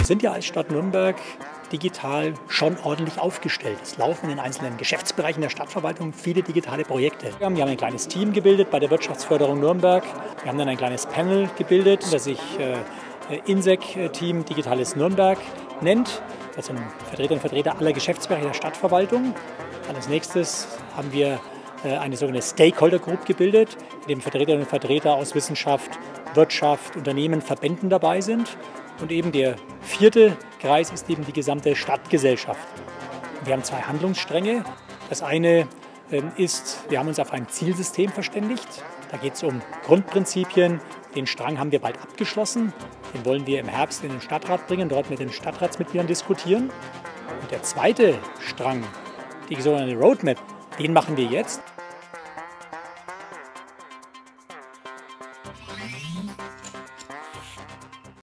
sind ja als Stadt Nürnberg digital schon ordentlich aufgestellt. Es laufen in den einzelnen Geschäftsbereichen der Stadtverwaltung viele digitale Projekte. Wir haben ein kleines Team gebildet bei der Wirtschaftsförderung Nürnberg. Wir haben dann ein kleines Panel gebildet, das sich INSEC-Team Digitales Nürnberg nennt. Das sind Vertreterinnen und Vertreter aller Geschäftsbereiche der Stadtverwaltung. Dann als nächstes haben wir eine sogenannte Stakeholder Group gebildet, in dem Vertreterinnen und Vertreter aus Wissenschaft, Wirtschaft, Unternehmen, Verbänden dabei sind. Und eben der vierte Kreis ist eben die gesamte Stadtgesellschaft. Wir haben zwei Handlungsstränge. Das eine ist, wir haben uns auf ein Zielsystem verständigt. Da geht es um Grundprinzipien. Den Strang haben wir bald abgeschlossen. Den wollen wir im Herbst in den Stadtrat bringen, dort mit den Stadtratsmitgliedern diskutieren. Und der zweite Strang, die sogenannte Roadmap, den machen wir jetzt.